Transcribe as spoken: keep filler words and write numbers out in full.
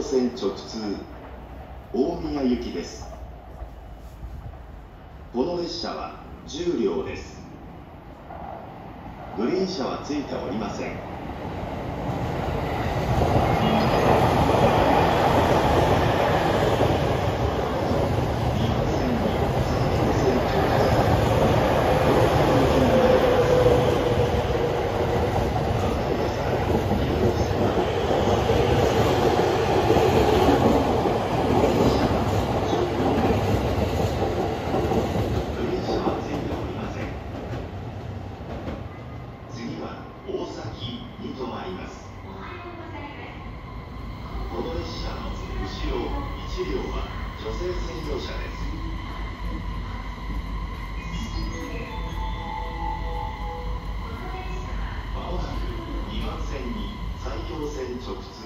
線直通大宮行きです。この列車はじゅう両です。グリーン車はついておりません。この列車の後ろいち両は女性専用車です。まもなくにばん線に埼京線直通